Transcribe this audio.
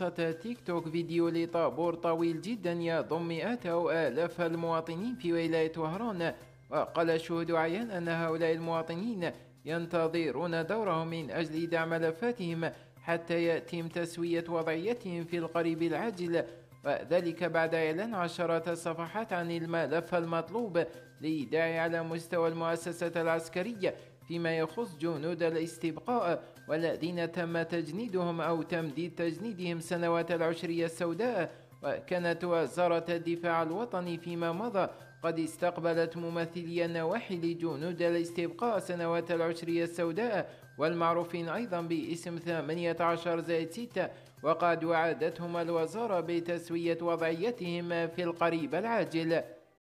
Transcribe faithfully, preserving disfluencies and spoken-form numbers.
منصة تيك توك فيديو لطابور طويل جدا يضم مئات أو آلاف المواطنين في ولاية وهران. وقال الشهود عيان أن هؤلاء المواطنين ينتظرون دورهم من أجل دعم ملفاتهم حتى يتم تسوية وضعيتهم في القريب العاجل، وذلك بعد إعلان عشرات الصفحات عن الملف المطلوب لإيداع على مستوى المؤسسة العسكرية فيما يخص جنود الاستبقاء والذين تم تجنيدهم أو تمديد تجنيدهم سنوات العشرية السوداء. وكانت وزارة الدفاع الوطني فيما مضى قد استقبلت ممثلي النواحي لجنود الاستبقاء سنوات العشرية السوداء والمعروفين أيضا باسم ثمانية عشر زائد ستة، وقد وعدتهم الوزارة بتسوية وضعيتهم في القريب العاجل.